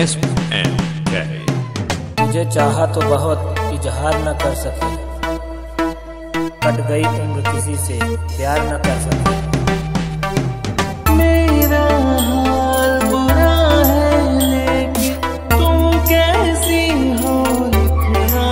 SNK। तुझे चाहा तो बहुत इजहार न कर सके, कट गई उम्र किसी से प्यार न कर सके। मेरा हाल बुरा है लेकिन तुम कैसी हो लिखना,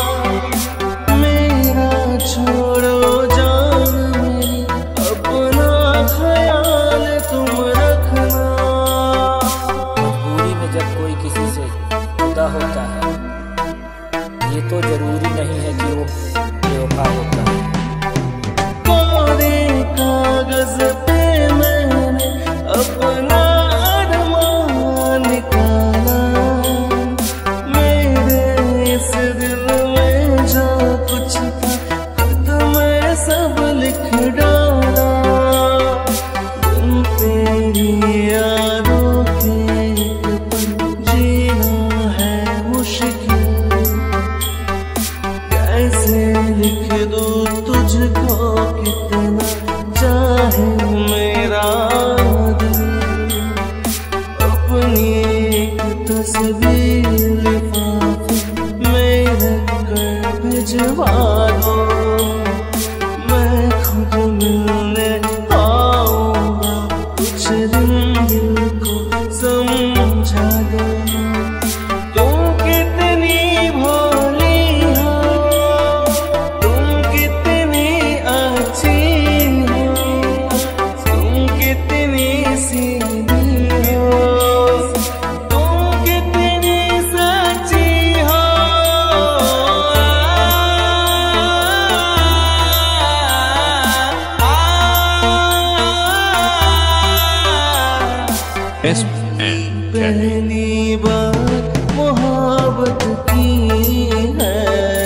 मेरा छोड़ो जान मेरी, अपना ख्याल तुम रखना। मजबूरी में जब कोई किसी से जुदा होता है, ये तो जरूरी नहीं है कि वो बेवफा होता है। कोरे कागज पे मैंने अपना अरमान निकाला, मेरे इस दिल में जो कुछ था खुद मैं सब लिख डाला। तुम तेरी यादों के एक पल जीना है मुश्किल, कैसे लिख दूँ तुझको कितना चाहे मेरा दिल। अपनी एक तस्वीर लिफाफे में रख कर भिजवा दो, मैं खुद मिलने आऊंगा, कुछ दिन दिल को समझा दो। तुम कितनी भोली हो, तुम कितनी अच्छी हो, तुम कितनी सीधी हो, तुम कितनी सच्ची हो। SNK। पहली बार मोहब्बत की है,